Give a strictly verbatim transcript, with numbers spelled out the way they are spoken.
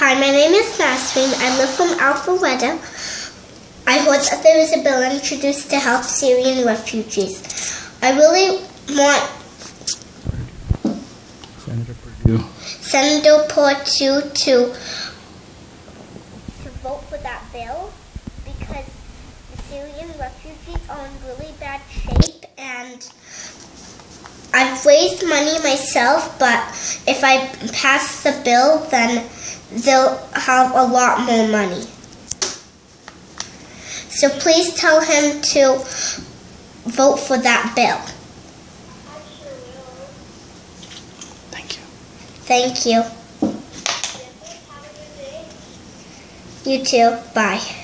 Hi, my name is Nasreen. I live from Alpharetta. I heard that there is a bill introduced to help Syrian refugees. I really want Senator Purdue. Senator Purdue to, to vote for that bill because the Syrian refugees are in really bad shape, and I've raised money myself, but if I pass the bill, then they'll have a lot more money. So please tell him to vote for that bill. Thank you. Thank you. You too. Bye.